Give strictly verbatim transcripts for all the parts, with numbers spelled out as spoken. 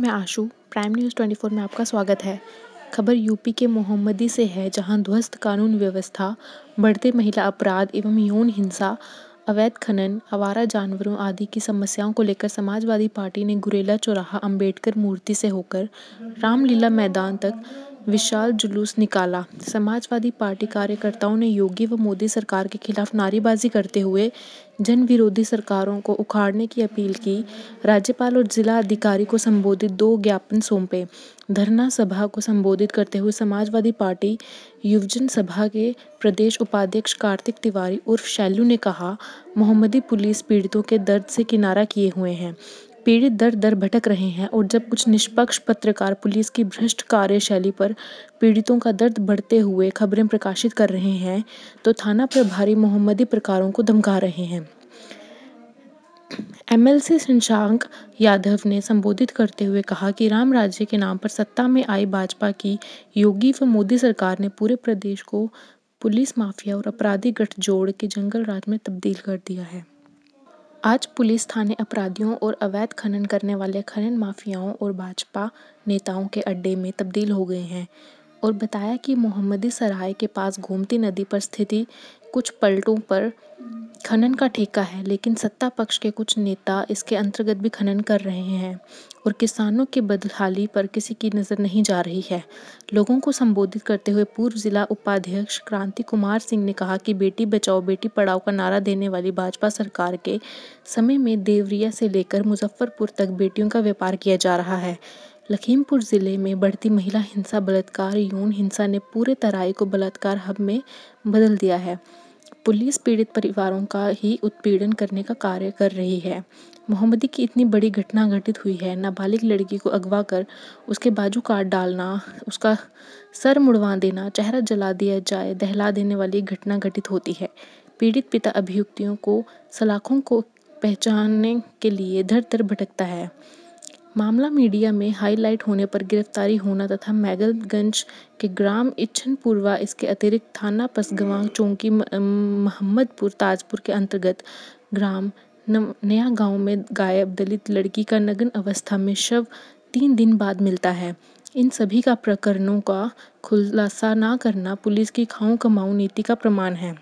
मैं आशु, prime news चौबीस में आपका स्वागत है। खबर यूपी के मोहम्मदी से है, जहां ध्वस्त कानून व्यवस्था, बढ़ते महिला अपराध एवं यौन हिंसा, अवैध खनन, आवारा जानवरों आदि की समस्याओं को लेकर समाजवादी पार्टी ने गुरेला चौराहा, अंबेडकर मूर्ति से होकर रामलीला मैदान तक विशाल जुलूस निकाला। समाजवादी पार्टी कार्यकर्ताओं ने योगी व मोदी सरकार के खिलाफ नारेबाजी करते हुए जन विरोधी सरकारों को उखाड़ने की अपील की। राज्यपाल और जिला अधिकारी को संबोधित दो ज्ञापन सौंपे। धरना सभा को संबोधित करते हुए समाजवादी पार्टी युवजन सभा के प्रदेश उपाध्यक्ष कार्तिक तिवारी उर्फ शैलू ने कहा, मोहम्मदी पुलिस पीड़ितों के दर्द से किनारा किए हुए हैं। पीड़ित दर दर भटक रहे हैं और जब कुछ निष्पक्ष पत्रकार पुलिस की भ्रष्ट कार्यशैली पर पीड़ितों का दर्द बढ़ते हुए खबरें प्रकाशित कर रहे हैं, तो थाना प्रभारी मोहम्मदी प्रकारों को धमका रहे हैं। एमएलसी शशांक यादव ने संबोधित करते हुए कहा कि राम राज्य के नाम पर सत्ता में आई भाजपा की योगी व मोदी सरकार ने पूरे प्रदेश को पुलिस माफिया और अपराधी गठजोड़ के जंगल राज में तब्दील कर दिया है। आज पुलिस थाने अपराधियों और अवैध खनन करने वाले खनन माफियाओं और भाजपा नेताओं के अड्डे में तब्दील हो गए हैं और बताया कि मोहम्मदी सराय के पास गोमती नदी पर स्थिति कुछ पलटों पर खनन का ठेका है, लेकिन सत्ता पक्ष के कुछ नेता इसके अंतर्गत भी खनन कर रहे हैं और किसानों की बदहाली पर किसी की नज़र नहीं जा रही है। लोगों को संबोधित करते हुए पूर्व जिला उपाध्यक्ष क्रांति कुमार सिंह ने कहा कि बेटी बचाओ बेटी पढ़ाओ का नारा देने वाली भाजपा सरकार के समय में देवरिया से लेकर मुजफ्फरपुर तक बेटियों का व्यापार किया जा रहा है। लखीमपुर जिले में बढ़ती महिला हिंसा, बलात्कार, यौन हिंसा ने पूरे तराई को बलात्कार हब में बदल दिया है। पुलिस पीड़ित परिवारों का ही उत्पीड़न करने का कार्य कर रही है। मोहम्मदी की इतनी बड़ी घटना घटित हुई है। नाबालिग लड़की को अगवा कर उसके बाजू काट डालना, उसका सर मुड़वा देना, चेहरा जला दिया जाए, दहला देने वाली घटना घटित होती है। पीड़ित पिता अभियुक्तों को सलाखों को पहचानने के लिए दर दर भटकता है। मामला मीडिया में हाईलाइट होने पर गिरफ्तारी होना तथा मैगलगंज के ग्राम इच्छनपुरवा, इसके अतिरिक्त थाना पसगवां चौकी मोहम्मदपुर ताजपुर के अंतर्गत ग्राम नया गांव में गायब दलित लड़की का नग्न अवस्था में शव तीन दिन बाद मिलता है। इन सभी का प्रकरणों का खुलासा न करना पुलिस की खाऊं कमाऊं नीति का प्रमाण है।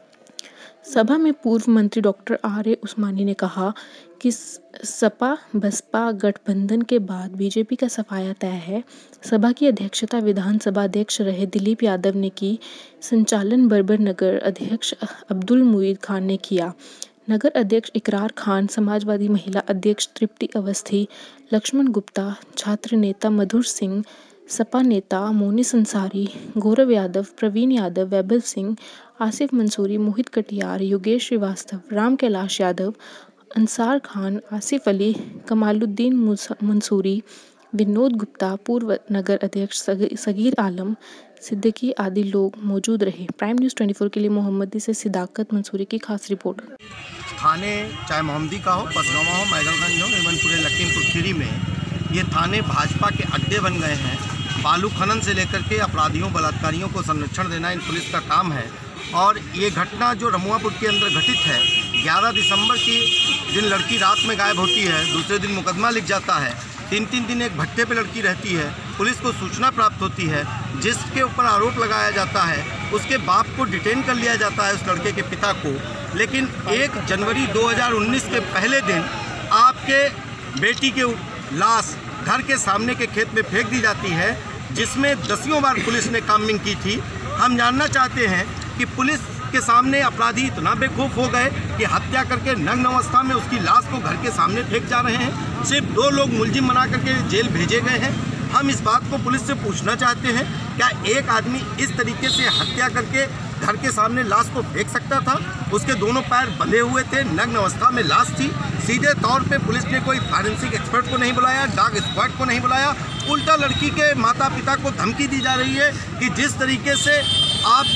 सभा में पूर्व मंत्री डॉक्टर आर ए उस्मानी ने कहा कि सपा बसपा गठबंधन के बाद बीजेपी का सफाया तय है। सभा की अध्यक्षता विधानसभा अध्यक्ष रहे दिलीप यादव ने की। संचालन बर्बर नगर अध्यक्ष अब्दुल मुईद खान ने किया। नगर अध्यक्ष इकरार खान, समाजवादी महिला अध्यक्ष तृप्ति अवस्थी, लक्ष्मण गुप्ता, छात्र नेता मधुर सिंह, सपा नेता मोनी संसारी, गौरव यादव, प्रवीण यादव, वैभव सिंह, आसिफ मंसूरी, मोहित कटियार, योगेश श्रीवास्तव, राम कैलाश यादव, अंसार खान, आसिफ अली, कमालुद्दीन मंसूरी, विनोद गुप्ता, पूर्व नगर अध्यक्ष सगीर आलम सिद्दीकी आदि लोग मौजूद रहे। प्राइम न्यूज़ चौबीस के लिए मोहम्मदी से सिद्दाकत मंसूरी की खास रिपोर्ट। थाने चाहे मोहम्मदी का हो, पसगवां हो, मैगलगंज हो, एवं पूरे लखीमपुर खीरी में ये थाने भाजपा के अड्डे बन गए हैं। बालू खनन से लेकर के अपराधियों बलात्कारियों को संरक्षण देना इन पुलिस का काम है। और ये घटना जो रमुआपुर के अंदर घटित है, ग्यारह दिसंबर की दिन लड़की रात में गायब होती है, दूसरे दिन मुकदमा लिख जाता है, तीन तीन दिन एक भट्टे पे लड़की रहती है, पुलिस को सूचना प्राप्त होती है, जिसके ऊपर आरोप लगाया जाता है, उसके बाप को डिटेन कर लिया जाता है, उस लड़के के पिता को। लेकिन एक जनवरी दो हज़ार उन्नीस के पहले दिन आपके बेटी के लाश घर के सामने के खेत में फेंक दी जाती है, जिसमें दसियों बार पुलिस ने कामिंग की थी। हम जानना चाहते हैं कि पुलिस के सामने अपराधी इतना बेखौफ हो गए कि हत्या करके नग्न अवस्था में उसकी लाश को घर के सामने फेंक जा रहे हैं। सिर्फ दो लोग मुलजिम बना करके जेल भेजे गए हैं। हम इस बात को पुलिस से पूछना चाहते हैं, क्या एक आदमी इस तरीके से हत्या करके घर के सामने लाश को फेंक सकता था? उसके दोनों पैर बंधे हुए थे, नग्न अवस्था में लाश थी। सीधे तौर पे पुलिस ने कोई फॉरेंसिक एक्सपर्ट को नहीं बुलाया, डॉग स्क्वाड को नहीं बुलाया, उल्टा लड़की के माता पिता को धमकी दी जा रही है कि जिस तरीके से आप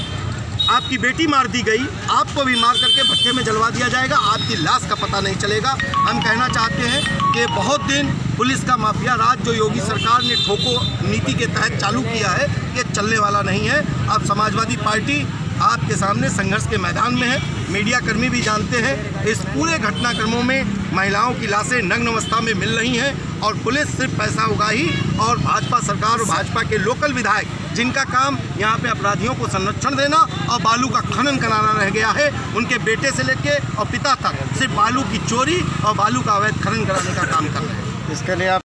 आपकी बेटी मार दी गई, आपको भी मार करके भट्टे में जलवा दिया जाएगा, आपकी लाश का पता नहीं चलेगा। हम कहना चाहते हैं कि बहुत दिन पुलिस का माफिया राज जो योगी सरकार ने ठोको नीति के तहत चालू किया है, ये चलने वाला नहीं है। अब समाजवादी पार्टी आपके सामने संघर्ष के मैदान में है। मीडिया कर्मी भी जानते हैं, इस पूरे घटनाक्रमों में महिलाओं की लाशें नग्न अवस्था में मिल रही हैं और पुलिस सिर्फ पैसा उगाही और भाजपा सरकार और भाजपा के लोकल विधायक जिनका काम यहाँ पे अपराधियों को संरक्षण देना और बालू का खनन कराना रह गया है, उनके बेटे से लेके और पिता तक सिर्फ बालू की चोरी और बालू का अवैध खनन कराने का काम कर रहे हैं। इसके लिए आप